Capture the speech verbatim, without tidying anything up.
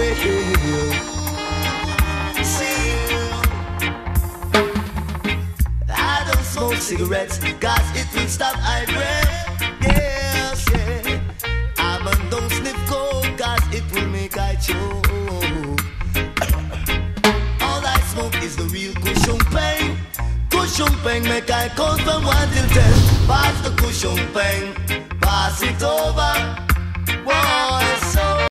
See, I don't smoke cigarettes, cause it will stop I breath. Yes, yeah. I man don't sniff coke, cause it will make I choke. All I smoke is the real cushion pain. Cushion pain make I count from one till ten. Pass the cushion pain, pass it over. Boy, so